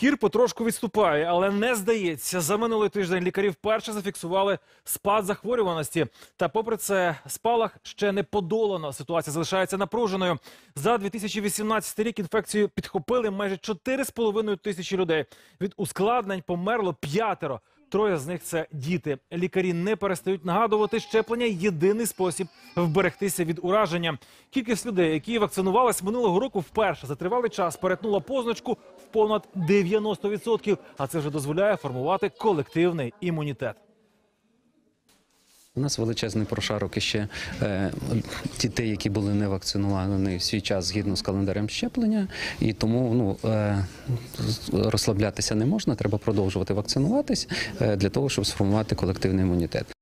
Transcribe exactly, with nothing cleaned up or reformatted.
Кір потрошку відступає, але не здається. За минулий тиждень лікарі вперше зафіксували спад захворюваності. Та попри це, спалах ще не подолано. Ситуація залишається напруженою. За дві тисячі вісімнадцятий рік інфекцію підхопили майже чотири з половиною тисячі людей. Від ускладнень померло п'ятеро. Троє з них – це діти. Лікарі не перестають нагадувати, щеплення – єдиний спосіб вберегтися від ураження. Кількість людей, які вакцинувались минулого року вперше за тривалий час, перетнула позначку в понад дев'яносто відсотків. А це вже дозволяє формувати колективний імунітет. У нас величезний прошарок іще е, дітей, які були не вакциновані в свій час згідно з календарем щеплення. І тому ну, е, розслаблятися не можна, треба продовжувати вакцинуватись е, для того, щоб сформувати колективний імунітет.